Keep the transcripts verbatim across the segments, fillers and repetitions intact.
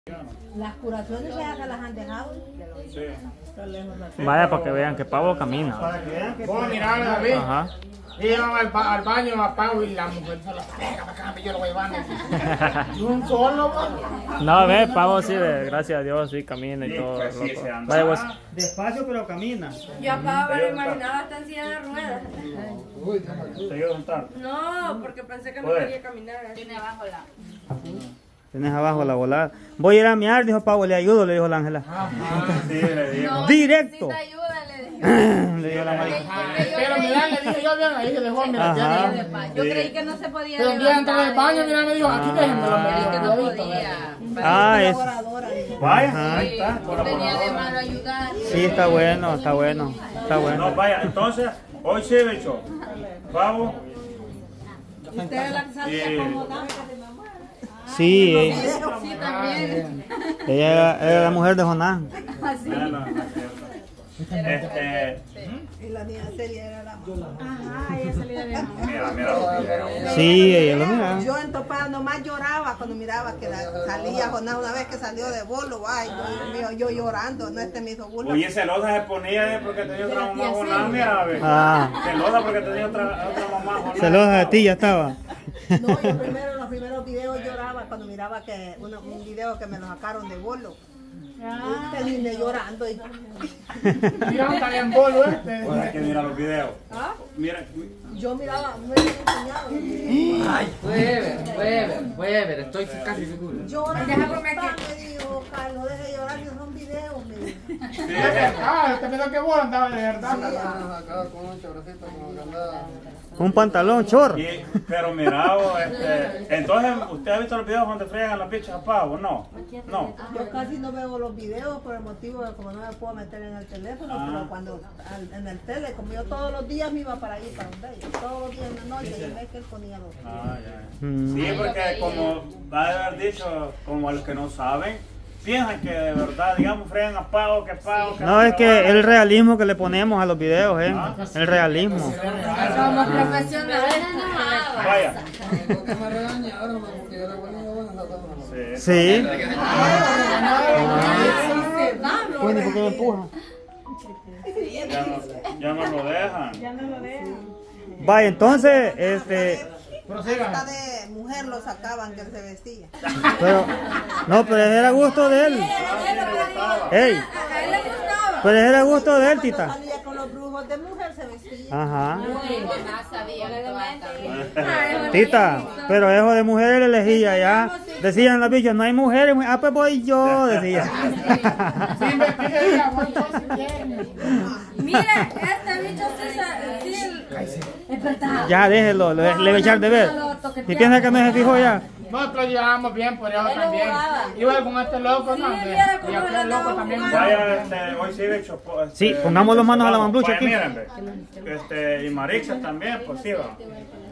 Las curaciones ya se las han dejado. Sí. Vaya, para que vean que Pablo camina. Para que vean que vos mirá a David. Ajá. Y llevan al, ba al baño a Pablo y la mujer se la pega para acá, yo lo voy a llevar. Y un solo, No, ve, Pablo sí, ve, gracias a Dios, sí camina y todo. Sí, sí, se anda. Vaya, vos. Despacio, pero camina. Yo a Pablo me imaginaba hasta en silla de ruedas. ¿Te ayudo a juntar? No, porque pensé que no Joder. quería caminar. Tiene abajo la... Tienes abajo la volada. Voy a ir a miar, dijo Pablo, le ayudo, le dijo la Ángela. Sí, le digo. No, Directo. necesita ayuda, le dije. Le dijo la marica. Pero mira, le dije yo bien, ahí se dejó, mira, Ajá. ya. Yo creí que no se podía Pero un día entró al baño, mira, me dijo, aquí déjenmelo, me Creí dijo. que no podía. Ah, es. Vaya, Ajá. ahí está. Tenía de malo ayudar. Sí, está bueno, está bueno. Está No, bueno. vaya, entonces, hoy sí, bicho. Vamos. Usted la salía Sí. como dama. Sí, ella, Sí, también. ella era, era la mujer de Jonás. Así. No, no, no es cierto. Este, Y la niña Celia era la mamá. Ajá, ella salía de mira, mira los videos. Sí, ella lo mira. Yo en Topada nomás lloraba cuando miraba que la- salía Jonás una vez que salió de bolo. Ay, Dios mío, yo llorando, no este me hizo burla. Oye, celosa se ponía eh, porque tenía otra mamá Jonás, mira, ve. Ah, Celosa porque tenía otra, otra mamá Jonás. celosa de ti ya estaba. No, yo primero en los primeros videos lloraba cuando miraba que uno- un video que me lo sacaron de bolo. Y terminé llorando. Y... Mira, está bien bolo este. Ahora que mira los videos. Mira, Yo miraba, me habían enseñado los videos. Ay, puede ver, puede ver, puede ver, estoy casi seguro. Llora, Deja comer papá, aquí. me dijo, Carlos, deje de llorar, que son videos, me dijo. sí, Ah, usted pensó que vos andabas de verdad. Un pantalón, chor. y- pero mira, vos, este, entonces, ¿usted ha visto los videos donde friegan las bichas a pavo? No, no. Yo casi no veo los videos por el motivo de como no me puedo meter en el teléfono, Ah. pero cuando al- en el tele, como yo todos los días me iba para allí, para donde ellos, todos los días en la noche, y ve que él ponía los Ah, ya. Mm. Sí, porque como va a haber dicho, como a los que no saben, piensan que de verdad, digamos, fregan a pavo, que pavo, que No, es que el realismo que le ponemos a los videos, eh. El realismo. Somos profesionales. Vaya. Sí. Sí. Vamos. Bueno, ¿por qué me empuja? Ya no, ya no lo dejan. Vaya, entonces, este. hasta de mujer lo sacaban que él se vestía. Pero, no, pero era gusto de él. Ey, A él le gustaba. pero era gusto de él, Cuando tita. salía con los brujos de mujer se vestía. Ajá. Ay, Tita, pero eso de mujeres le elegía ya. Decían las bichas, no hay mujeres. Ah, pues voy yo, decía. Sí, investigué, ya, voy yo si quieren. Mire, este bicho sí sa- sí, es verdad. Ya, déjelo, le, le voy a echar de ver. Si piensa que no se fijó ya. Nosotros llevábamos bien por eso Él lo también. jugaba. Iba con este loco, ¿no? Sí, Y mira cómo aquel le loco andaba también. jugando. Vaya, este, hoy sí, bicho. po- este, Sí, pongamos las manos a la mamblucha vaya, aquí. miren, ve. Este, y Marixa también, pues sí, va.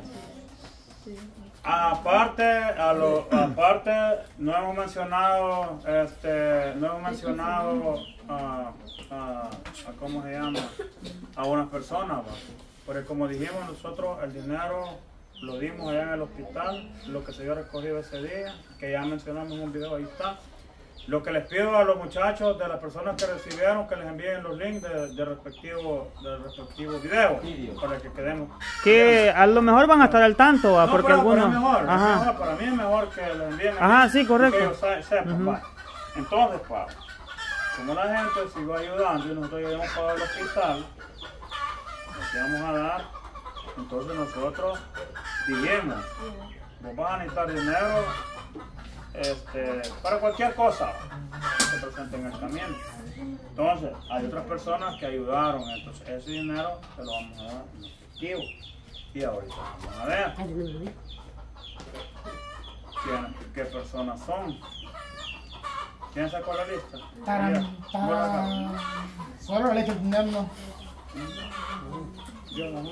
Aparte, a lo, aparte, no hemos mencionado, este, no hemos mencionado a, a, a ¿cómo se llama? A unas personas, va. Porque como dijimos nosotros, el dinero lo dimos allá en el hospital, lo que se dio recogido ese día, que ya mencionamos en un video, ahí está. Lo que les pido a los muchachos, de las personas que recibieron, que les envíen los links de, de respectivo, del respectivo video, para que quedemos. Que a lo mejor van a estar al tanto, ¿va? No, Porque pero, pero algunos. es mejor, es Ajá. mejor, para mí es mejor que les envíen. Ajá, aquí, sí, correcto. que ellos se- sepan, Ujú. va. Entonces, pa, como la gente siguió ayudando y nosotros ya habíamos pagado el hospital, nos íbamos a dar, entonces nosotros dijimos, vos vas a necesitar dinero este, para cualquier cosa que se presente en el camino. Entonces, hay otras personas que ayudaron, entonces ese dinero se lo vamos a dar en efectivo. Y ahorita vamos a ver quién- qué personas son. ¿Quién sacó la lista? Taran, Mira, por acá. taran. Solo le he hecho dinero, no. Yo no.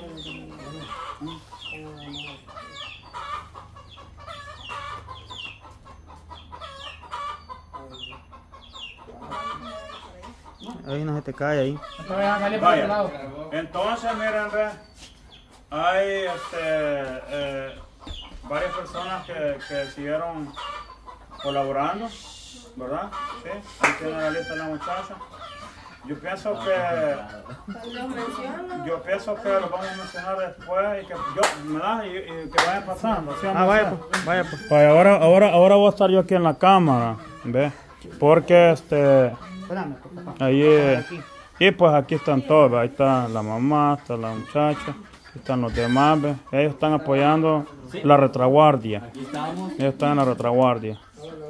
Ahí no se te cae ahí. Te voy a salir para otro lado. Vaya, entonces miren, ve, hay este, eh, varias personas que, que siguieron colaborando ¿verdad? Sí, ahí tiene la lista de la muchacha. Yo pienso que, Lo menciono. yo pienso que lo vamos a mencionar después y que yo, ¿verdad? Y, y que vaya pasando. ¿Sí, Ah, vaya pues, vaya pues. Vaya, ahora, ahora, ahora voy a estar yo aquí en la cámara, ¿ves? Porque este, Espérame, pues, papá. ahí, eh, y pues aquí están todos, ¿ve? Ahí está la mamá, está la muchacha, aquí están los demás, ¿ve? Ellos están apoyando la retaguardia. Ellos están en la retaguardia.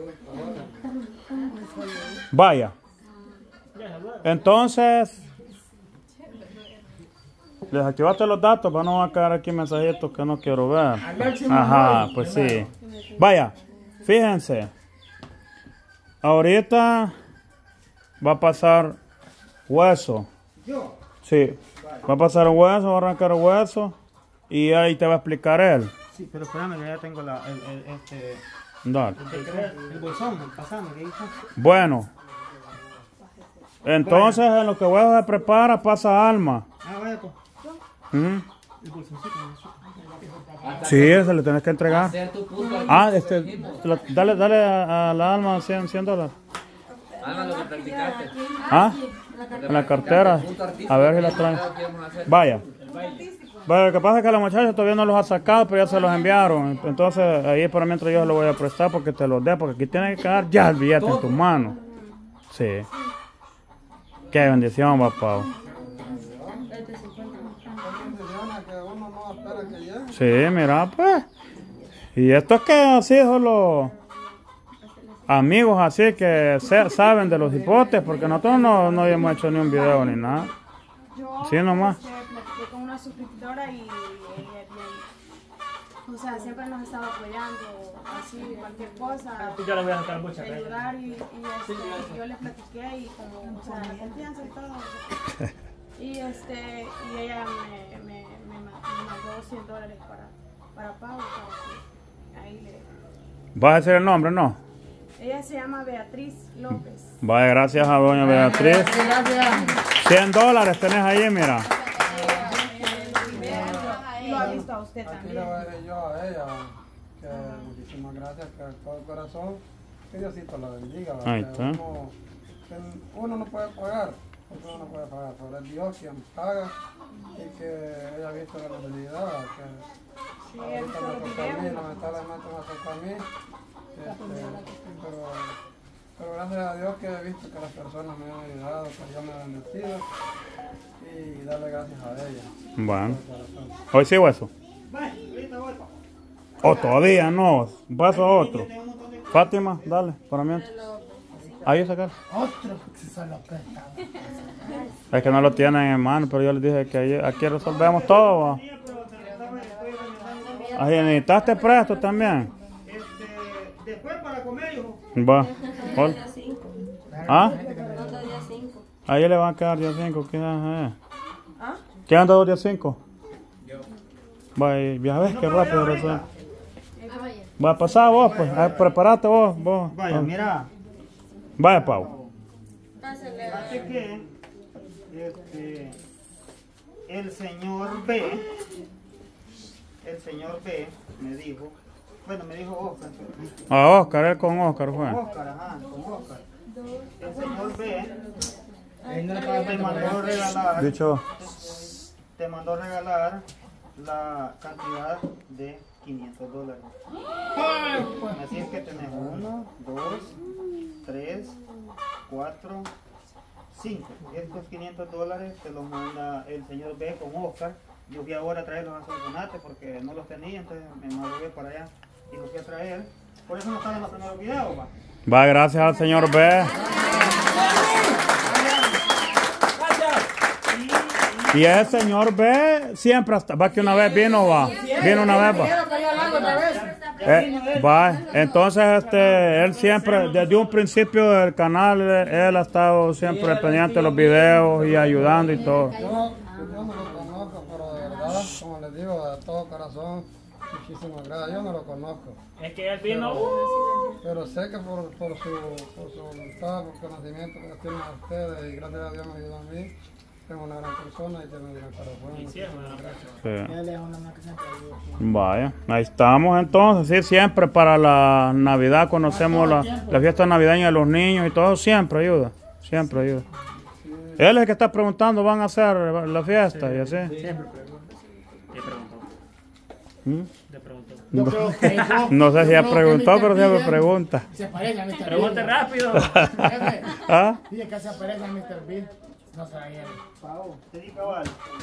Vaya. Entonces, les activaste los datos, para no va a quedar aquí mensajitos que no quiero ver. Ajá, pues sí. Vaya, fíjense. Ahorita va a pasar hueso. Sí, va a pasar hueso, va a arrancar hueso y ahí te va a explicar él. Sí, pero espérame, que ya tengo la, el, el, este, Dale. el, el bolsón, el pasame, ¿qué dijo? Bueno, entonces en lo que hueso se prepara pasa Alma. Ah, vaya pues. Ujú. El bolsoncito, Sí, se le tienes que entregar. Hacer tu puto Ah, este, la- dale, dale a, a la Alma cien, cien dólares. Alma, lo que practicaste. Ah, en la cartera. A ver si la traen. Vaya. Bueno, lo que pasa es que la muchacha todavía no los ha sacado, pero ya se los enviaron. Entonces, ahí para mientras yo se los voy a prestar porque te los dé, porque aquí tiene que quedar ya el billete en tu mano. Sí. Qué bendición, papá. Sí, mira, pues. Y esto es que así solo amigos así que se- saben de los hipotes, porque nosotros no, no hemos hecho ni un video ni nada. Yo Sí, nomás. este, platiqué con una suscriptora y ella es bien, o sea, siempre nos estaba apoyando, así, cualquier cosa, Yo le voy a sacar mucha ayudar y, y este, yo le platiqué y como, o sea, la confianza y todo. Y este, y ella me, me, me, ma- me mandó cien dólares para, para pago, para que ahí le... ¿Vas a decir el nombre, no? Ella se llama Beatriz López. Vaya, gracias a doña Beatriz. cien dólares tenés ahí, mira. Y lo ha visto a usted Aquí también. le voy a decir yo a ella que muchísimas gracias, que de todo corazón, que Diosito la bendiga. ¿verdad? Ahí Que está. Uno, que uno no puede pagar, porque uno no puede pagar, pero es Dios quien paga y que ella ha visto la necesidad, que Sí, ahorita él me todo tocó a mí, video. lamentablemente me tocó a mí, este, pero, pero gracias a Dios que he visto que las personas me han ayudado, que Dios me ha bendecido y darle gracias a ella. Bueno. de corazón. Hoy sí hueso. O todavía no. Paso a otro. Fátima, dale, para mí. Ahí sacar. Otro que se lo presta. Es que no lo tienen en mano, pero yo les dije que ahí- aquí resolvemos todo. ¿va? Ahí necesitaste presto también. Este, después para comer, hijo. Va. Hola. ¿Ah? Ahí le van a quedar día cinco, quizás. Eh. ¿Quién anda dos días cinco? Va, y ya ves qué rápido resuelve. Va a pasar vos, pues. A ver, preparate vos. vos. Vaya, mira. Vaya, Pau. Fíjate que este, el señor B, el señor B me dijo, bueno, me dijo Oscar, A Oscar, él con Oscar fue. Oscar, ajá, con Oscar. El señor B te mandó regalar, Dicho, te mandó regalar la cantidad de quinientos dólares. Así es que tenés uno, dos, tres, cuatro, cinco. Estos quinientos dólares te los manda el señor B con Oscar. Yo fui ahora a traerlos a Sonsonate porque no los tenía, entonces me madrugué para allá y los fui a traer. Por eso no están en los primeros videos, va. va, gracias al señor B. Y ese señor B siempre hasta, va que una vez vino, va. Vino una vez, va. Eh, va, entonces este, él siempre, desde un principio del canal, él, él ha estado siempre pendiente de los videos y ayudando y todo. Yo, yo no lo conozco, pero de verdad, como les digo, de todo corazón, muchísimas gracias. Yo no lo conozco. Es que él vino. Pero sé que por, por, su, por su voluntad, por conocimiento que tienen a ustedes, y gracias a Dios me ayudó a mí, tengo una gran persona y tiene un gran corazón. Muchísimas gracias. Sí. Él es una más que siempre ayuda. Vaya, ahí estamos entonces, sí, siempre para la Navidad conocemos la, la fiesta navideña de los niños y todo, siempre ayuda, siempre ayuda. Él es el que está preguntando, ¿van a hacer la fiesta y así? Siempre pregunta. ¿Qué preguntó? ¿Mm? ¿Te preguntó? No, creo que yo- no sé si ya yo creo que preguntó, mister pero siempre Bill pregunta. Se parece a mister Pregunte Bill. rápido. Jefe, ¿Ah? Dice que se parece a mister Bill. No sabía. Pau, te di cabal.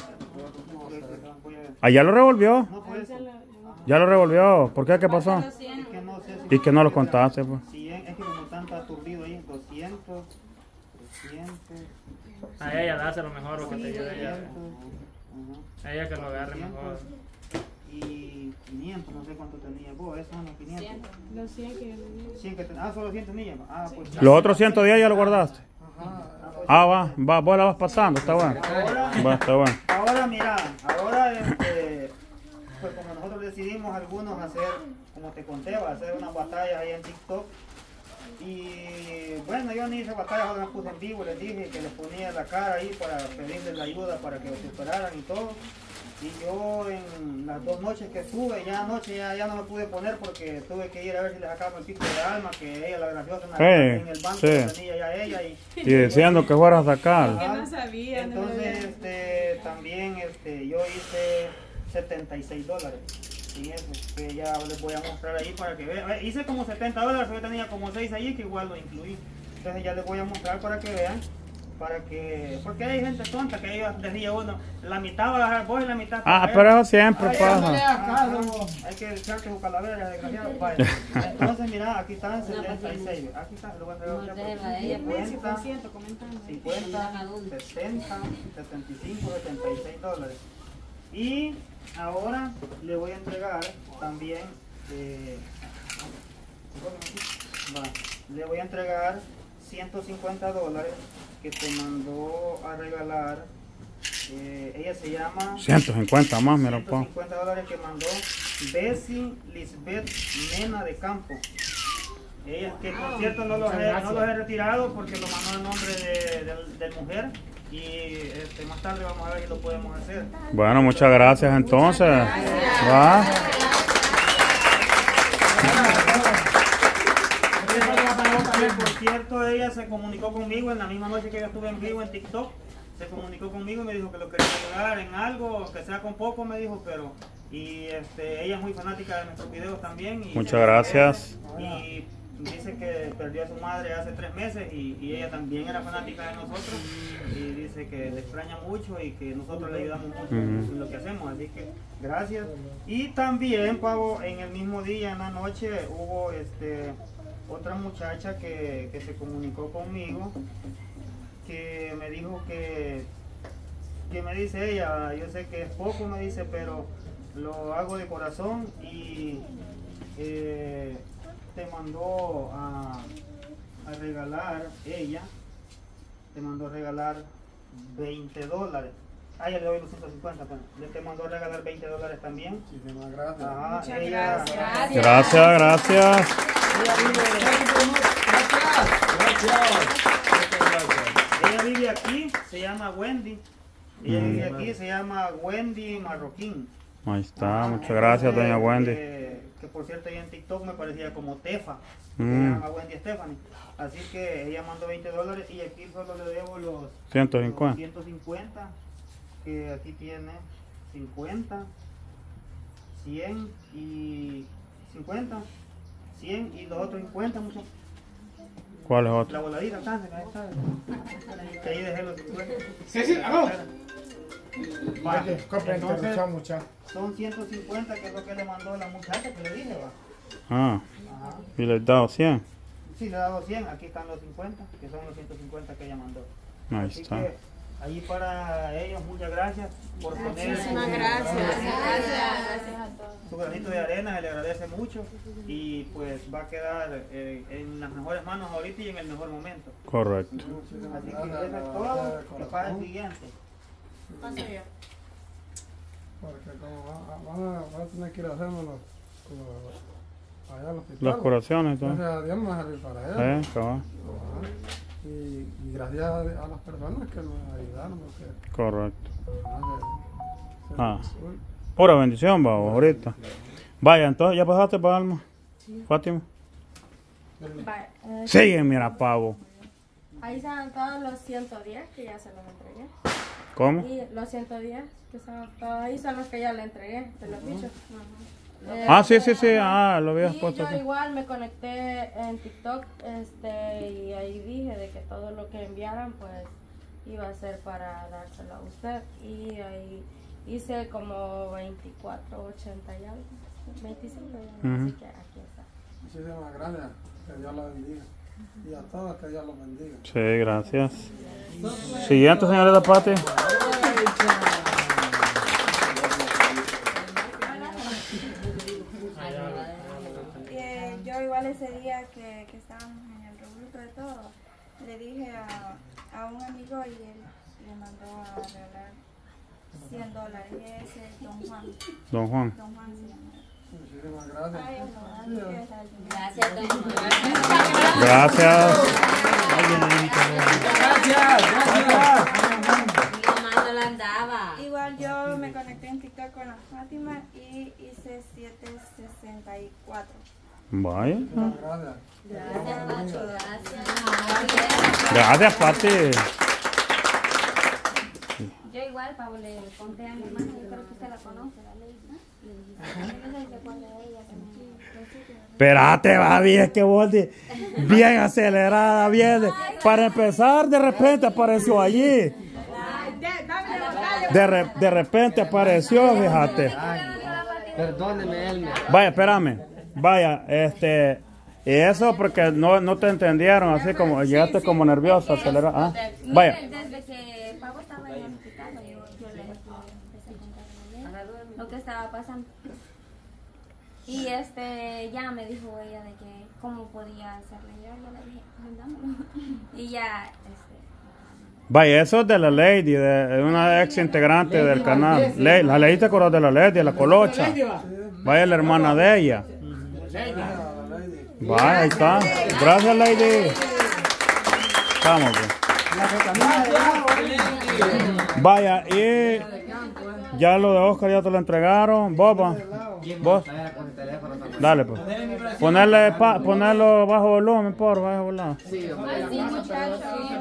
¿Allá lo revolvió? No puede ser. Ya lo revolvió. ¿Por qué? ¿Qué pasó? Es que no sé si- ¿Y que no lo contaste, pues? cien, es que como tanto aturdido ahí, doscientos, trescientos, A ella dáselo mejor o que te ayude ella. ajá, A ella que lo agarre mejor. y quinientos, no sé cuánto tenía vos, esos son los quinientos. Los cien que yo le di. cien que ten- ah, solo cien tenía. Ah, pues. ¿Los otros ciento diez ya lo guardaste? Ah, va, va, vos la vas pasando, está bueno. Va, está bueno. Ahora mira, ahora este, pues como nosotros decidimos algunos hacer, como te conté, va a hacer unas batallas ahí en TikTok. Y bueno, yo ni hice batallas, ahora me puse en vivo, les dije que les ponía la cara ahí para pedirles la ayuda para que lo superaran y todo. Y yo en las dos noches que estuve, ya anoche ya, ya no me pude poner porque tuve que ir a ver si le sacaba el pico de alma, que ella, la graciosa, en, la- Sí, en el banco sí. lo tenía ya ella. Y, Y diciendo que fueras a sacar. Que no sabía. no entonces, sabía. este, también este, yo hice setenta y seis dólares. Y eso, que ya les voy a mostrar ahí para que vean. Eh, Hice como setenta dólares, yo tenía como seis allí que igual lo incluí. Entonces ya les voy a mostrar para que vean. Para que, porque hay gente tonta que ellos decía uno, la mitad va a agarrar vos y la mitad para Ah, él. pero eso siempre Ay, pasa. no le hagas caso, vos. Hay que echarte su calavera, desgraciado. Vaya. Entonces, mira, aquí están setenta y seis. Aquí está, lo voy a entregar a usted. cincuenta, ciento comentando. cincuenta, sesenta, setenta y cinco, setenta y seis dólares. Y ahora le voy a entregar también, eh, va, le voy a entregar ciento cincuenta dólares que te mandó a regalar. Eh, ella se llama ciento cincuenta más, mira, ciento pa. cincuenta dólares que mandó Bessie Lisbeth Mena de Campo. Ella, que por cierto no los, he, no los he retirado porque lo mandó en nombre de, de, de mujer. Y este, más tarde vamos a ver si lo podemos hacer. Bueno, muchas gracias entonces. Va. Por cierto, ella se comunicó conmigo en la misma noche que yo estuve en vivo en TikTok. Se comunicó conmigo y me dijo que lo quería ayudar en algo, que sea con poco, me dijo, pero... Y este, ella es muy fanática de nuestros videos también. Y Muchas gracias. Y dice que perdió a su madre hace tres meses y, y ella también era fanática de nosotros. Y dice que le extraña mucho y que nosotros le ayudamos mucho Ujú. en lo que hacemos. Así que gracias. Y también, Pavo, en el mismo día, en la noche, hubo este... otra muchacha que, que se comunicó conmigo, que me dijo que, que me dice ella, yo sé que es poco, me dice, pero lo hago de corazón y eh, te mandó a, a regalar, ella, te mandó a regalar veinte dólares. Ah, ya le doy los ciento cincuenta, pero le te mandó a regalar veinte dólares también. Muchísimas gracias. Ajá, Muchas ella- gracias. Gracias, gracias. Ella vive aquí, se llama Wendy. Ella vive aquí, se llama Wendy Marroquín. Ahí está, Ah, muchas gracias, entonces, doña Wendy. Que, que por cierto, ella en TikTok me parecía como Tefa. Mm. Se llama Wendy Stephanie. Así que ella mandó veinte dólares y aquí solo le debo los ciento los cincuenta. ciento cincuenta. Que aquí tiene cincuenta, cien y cincuenta, cien y los otros cincuenta, muchachos. ¿Cuál es La otro? voladita, alcance, que ahí está. Que ahí dejé los cincuenta. Sí, sí, aló. Va, Oye, compra entonces, interrupción, muchacho. son ciento cincuenta, que es lo que le mandó la muchacha que le dije, va. Ah, Ajá. y le he dado cien. Sí, le he dado cien, aquí están los cincuenta, que son los ciento cincuenta que ella mandó. Ahí Así está. que ahí para ellos, muchas gracias por poner Muchísimas su- gracias. su granito de arena, se le agradece mucho y pues va a quedar eh, en las mejores manos ahorita y en el mejor momento. Correcto. Así que eso es todo, que para el siguiente. Paso yo. Porque como va- van a, van a tener que ir a hacernos los, los- allá al hospital. Las curaciones y todo. Gracias a Dios me va a salir para allá. Eh, cabal. Ajá. Y, y gracias a, a las personas que me ayudaron. Porque, Correcto. no, Ah, se- pura bendición, va, ahorita. Vaya, entonces, ¿ya pasaste para Alma? Fátima. Vaya, eh, Sigue, mira, pavo. ahí están todos los ciento diez que ya se los entregué. ¿Cómo? Y los ciento diez que están todos ahí son los que ya le entregué de los bichos. Eh, Ah, sí, sí, sí. Ah, lo habías Y puesto yo aquí. igual me conecté en TikTok este, y ahí dije de que todo lo que enviaran pues iba a ser para dárselo a usted. Y ahí hice como veinticuatro, ochenta y algo, veinticinco, ya, Ujú. así que aquí está. Muchísimas gracias. Que Dios la bendiga. Y a todos que Dios los bendiga. Sí, gracias. Siguiente, señorita Pati. Eh, yo igual ese día que, que estábamos en el revoluto de todo, le dije a, a un amigo y él le mandó a regalar cien dólares. Y ese es Don Juan. Don Juan. Don Juan se llama. Muchísimas gracias. Ay, no, Gracias, don Juan. Gracias. Mi mamá no la andaba. Igual yo me conecté en TikTok con la Fátima y hice setecientos sesenta y cuatro. Vaya. Gracias. Gracias, Pacho, gracias. Gracias, Pati. Yo igual, Pablo, le conté a mi hermana, yo creo que usted la conoce, la ley, ¿no? Le dije, yo no sé si se acuerda de ella, que me... Espérate, va bien, que vos di- bien acelerada, bien. Para empezar, de repente apareció allí. De, re- de repente apareció, fíjate. Perdóneme, Elmer. Vaya, espérame. Vaya, este. Y eso porque no, no te entendieron, así como llegaste como nerviosa, acelerada. Ah, vaya. Desde que Pablo estaba en el hospital, yo, yo le empecé a contar a ella lo que estaba pasando. Y este, ya me dijo ella de que cómo podía hacerle yo, yo le dije, vendámoslo. Y ya, este, Vaya, eso es de la Lady, de una ex integrante del canal. Le- la Lady, ¿te acuerdas de la Lady, de la Colocha? Vaya, la hermana de ella. Vaya, ahí está. Gracias, Lady. Vamos, pues. Vaya, y ya lo de Oscar ya te lo entregaron. Boba, vos. Dale, pues. Ponerle, pa- ponerlo bajo volumen, por bajo volumen. así muchachos,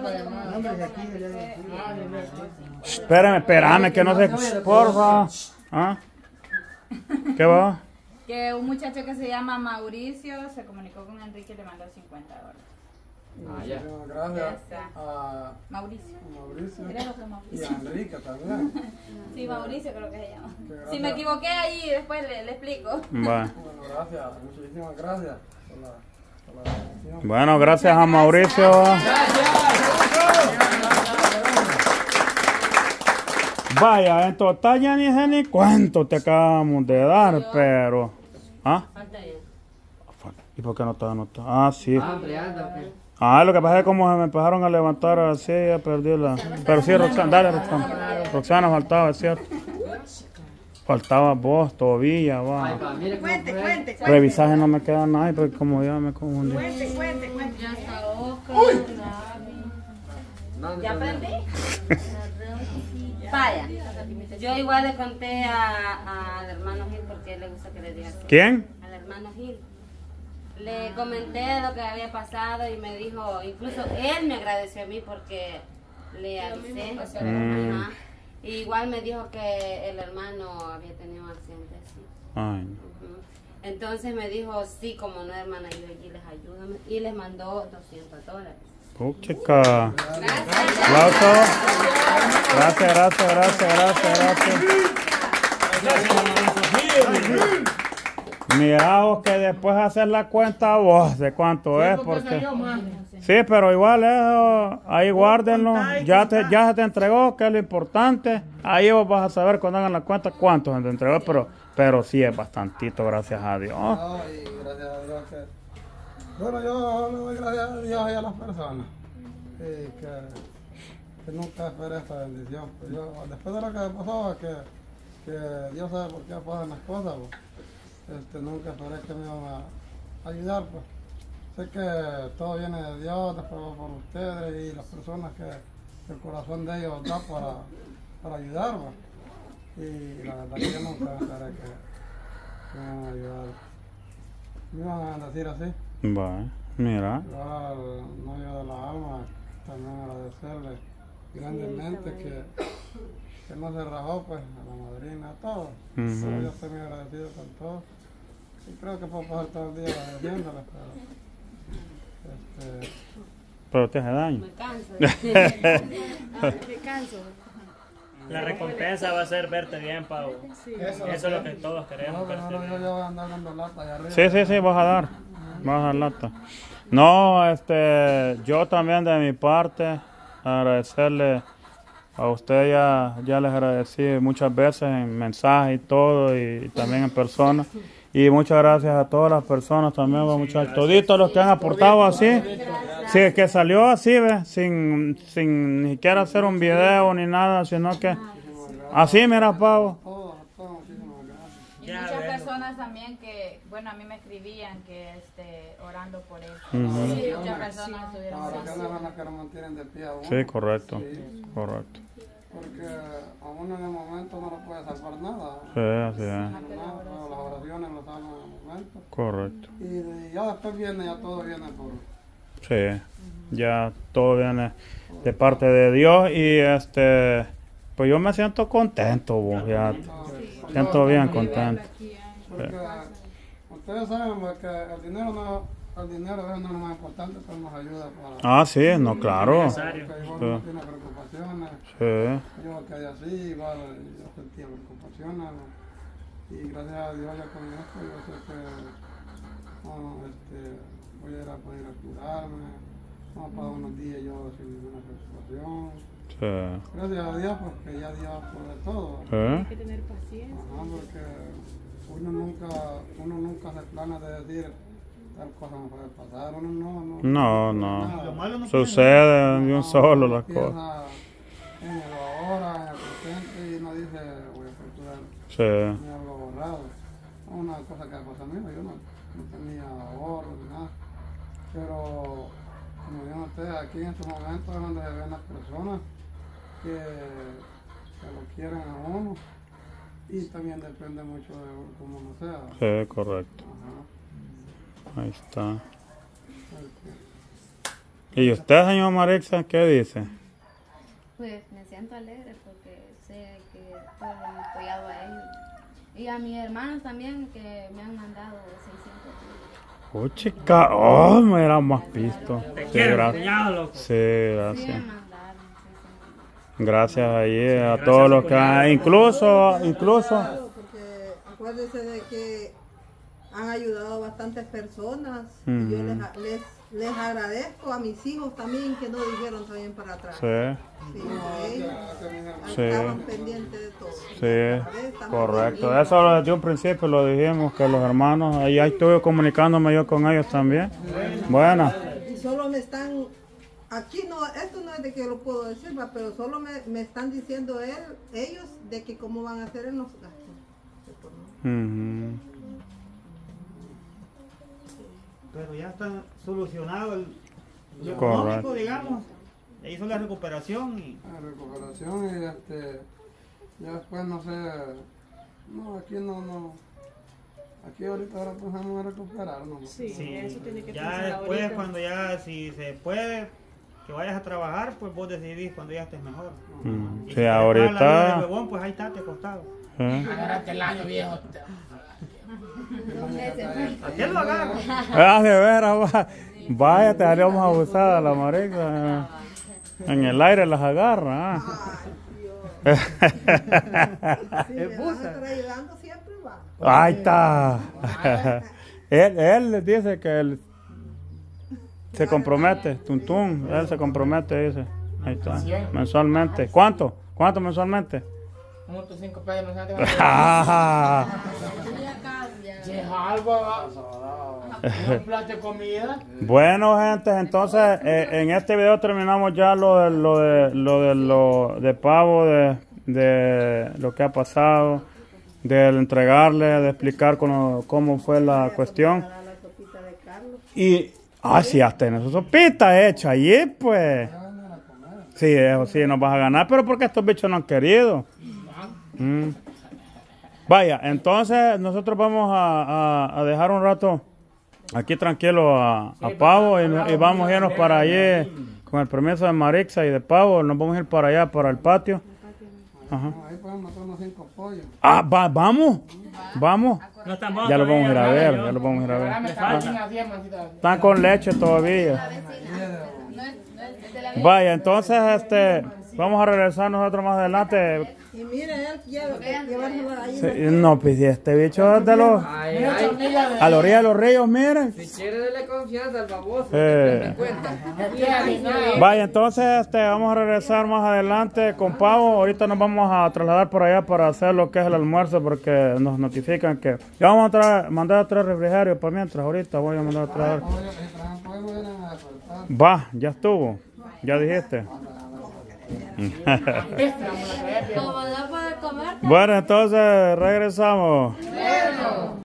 Espérame, espérame, que no sé. Porfa. ¿Ah? ¿Qué va? Que un muchacho que se llama Mauricio se comunicó con Enrique y le mandó cincuenta dólares. Ah, ya. Muchísimas Ya gracias está. a Mauricio. Mauricio Creo que y Mauricio. a Enrique también. Sí, Mauricio creo que se llama. Que gracias. Si me equivoqué ahí, después le, le explico. Va. Bueno, gracias, muchísimas gracias por la, por la bendición. Bueno, gracias a Mauricio. Vaya, en total ya ni sé ni cuánto te acabamos de dar, pero... ¿Ah? ¿Y por qué no está anotado? Ah, sí. Hambre, anda, ¿o qué? Ah, lo que pasa es que como se me empezaron a levantar así, ya perdí la... Pero sí, Roxana, dale, Roxana. Roxana faltaba, es cierto. Faltaba vos, Tobilla, Ay, va. pa, mire cómo Cuente, fue. cuente, cuente. Revisaje no me queda nada, porque como ya me confundí. Cuente, cuente, cuente. ya está Oscar, No, no, ¿Ya no, no. aprendí? Vaya, yo igual le conté a- al hermano Gil porque le gusta que le diga así. ¿Quién? Al hermano Gil. Le comenté lo que había pasado y me dijo, incluso él me agradeció a mí porque le avisé. Mm. Ajá. Y igual me dijo que el hermano había tenido un accidente así. Ay, no. Ujú. Entonces me dijo, sí, como no, hermana, yo allí les ayudo. Y les mandó doscientos dólares. Oh, chica. Aplauso. Gracias, gracias, gracias, gracias, gracias. Mira vos que después hacer la cuenta vos de cuánto es, porque... Sí, pero igual eso, ahí guárdenlo. Ya, te, ya se te entregó, que es lo importante. Ahí vos vas a saber cuando hagan la cuenta cuánto se te entregó, pero, pero sí es bastantito, gracias a Dios. No, y gracias a Dios que... Bueno, yo le doy gracias a Dios y a las personas eh, que, que nunca esperé esta bendición. Pues yo, después de lo que me pasó, que, que Dios sabe por qué pasan las cosas, pues, este, nunca esperé que me iban a ayudar. Pues. sé que todo viene de Dios, después va por ustedes y las personas que, que el corazón de ellos da para, para ayudar. ¿Va? Y la verdad que yo nunca esperé que, que me van a ayudar. Me iban a decir así. Va, mira. Igual al novio de la alma, también agradecerle grandemente que, que no se rajó, pues, a la madrina, a todos. Uh-huh. Pero yo estoy muy agradecido con todos. Y creo que puedo pasar todo el día agradeciéndoles, pero... Este, pero te hace daño. Me canso. Me canso. La recompensa va a ser verte bien, Pau. Sí. Eso, Eso es lo que todos queremos. no, pero no, yo, yo voy a andar dando lata allá arriba. Sí, sí, sí, vas a dar. Vas a dar lata. No, este, yo también de mi parte, agradecerle a usted, ya, ya les agradecí muchas veces en mensaje y todo, y, y también en persona. Y muchas gracias a todas las personas también, sí, muchachos. Toditos los que han aportado así. Sí, que salió así, ¿ves? Sin, sin ni siquiera hacer un video ni nada, sino que así, mira, Pau. Y muchas personas también que, bueno, a mí me escribían que este, orando por eso. Uh-huh. Sí, muchas personas estuvieron Ahora que orando. no las que nos mantienen de pie a uno. Sí, correcto, Sí. correcto. Porque a uno en el momento no lo puede salvar nada. Sí, así es. No, pero las oraciones lo salvan en el momento. Correcto. Y ya después viene, ya todo viene por... Sí, ya todo viene de parte de Dios y este, pues yo me siento contento, vos, ya, siento bien contento. Porque ustedes saben pues, que el dinero no... El dinero a veces no es lo más importante, pero nos ayuda para... Ah, sí, no, claro. Porque igual Sí. no tiene preocupaciones. Sí. Yo quedé así, igual yo sentía preocupaciones. ¿no? Y gracias a Dios ya con esto yo sé que no, este, voy a ir a poder curarme. No para unos días yo sin ninguna preocupación. Sí. Gracias a Dios, porque ya Dios puede todo. Sí. Hay que tener paciencia. Ajá, porque uno nunca, uno nunca se plana de decir tal cosa no puede pasar, uno no, No, no, no. Lo malo no Sucede de un solo las piensa cosas. en el ahora, en el presente y no dice voy a procurar Sí. ni algo borrado. Una cosa que pasó a mí, yo no, no tenía ahorro ni nada, pero como yo noté aquí en estos momentos es donde se ven las personas que, que lo quieren a uno y también depende mucho de cómo uno sea. Sí, correcto. Ajá. Ahí está. ¿Y usted, señor Marixa, qué dice? Pues me siento alegre porque sé que todos lo han apoyado a ellos. Y a mis hermanos también que me han mandado seiscientos. Oh, chica, oh, me era más pisto. Te Sí, quiero, gracias. cuñado, loco. Sí, Sí, gracias. me mandaron. Sí, Gracias ahí a gracias, todos los que cuñado. han, incluso, incluso, Porque acuérdense de que han ayudado a bastantes personas. Ujú. Y yo les, les, les agradezco a mis hijos también que no dijeron también para atrás. sí, Sí, ellos Sí. estaban pendientes de todo. sí, correcto. Eso desde un principio lo dijimos, que los hermanos, ahí estuve comunicándome yo con ellos también. Bueno, Y solo me están, aquí no, esto no es de que lo puedo decir, va, pero solo me, me están diciendo él, ellos de que cómo van a hacer en los gastos. ujú, Pero ya está solucionado el lo Correcto. económico, digamos. Ya hizo la recuperación y La recuperación y este, ya después no sé, no, aquí no, no, aquí ahorita ahora pues vamos a recuperarnos. Sí, sí, eso tiene que ya pensar después ahorita. cuando ya si se puede que vayas a trabajar, pues vos decidís cuando ya estés mejor. ujú. Y si Sí, te pagan la vida de ahorita, huevón, pues ahí está, te acostado. ¿eh? Agárrate el año, viejo. ¿A quién lo agarra? Ah, de veras, va. Vaya, te haríamos abusada la marica. En el aire las agarra. ah. Si me van a estar ayudando siempre va. Ahí está. él, él dice que él se compromete, tuntún, él se compromete, dice. Ahí está. Mensualmente. ¿Cuánto? ¿Cuánto mensualmente? uno punto cinco pesos, no sé. Ah. Deja algo, un plato de comida. Bueno, gente, entonces eh, en este video terminamos ya lo de lo de lo de lo de Pavo, de, de lo que ha pasado, de entregarle, de explicar cómo, cómo fue la cuestión. Y Ah, sí, hasta en su sopita hecha allí, pues. Sí, eso sí, nos vas a ganar, pero porque estos bichos no han querido. Mm. Vaya, entonces nosotros vamos a, a, a dejar un rato aquí tranquilo a, a Pavo y, y vamos a irnos para allí con el permiso de Marixa y de Pavo. Nos vamos a ir para allá, para el patio. Ajá. Ahí podemos matar unos cinco pollos. Ah, va, vamos, vamos. No están Ya lo vamos a ir a todavía, ver, ya lo vamos a ir a ver. Ah. Están con leche todavía. Vaya, entonces este, vamos a regresar nosotros más adelante. Y mire, él quiere llevárselo ahí. Sí, no, pues este bicho es de los... Ay, ay. A la orilla de los ríos, miren. Si quiere darle confianza al baboso, Eh. que me cuenta. Vaya, entonces este, vamos a regresar más adelante con Pavo. Ahorita nos vamos a trasladar por allá para hacer lo que es el almuerzo porque nos notifican que... Ya vamos a traer, mandar a traer refrigerio para mientras. Ahorita voy a mandar a traer... Va, ya estuvo. Ya dijiste. Bueno, entonces regresamos.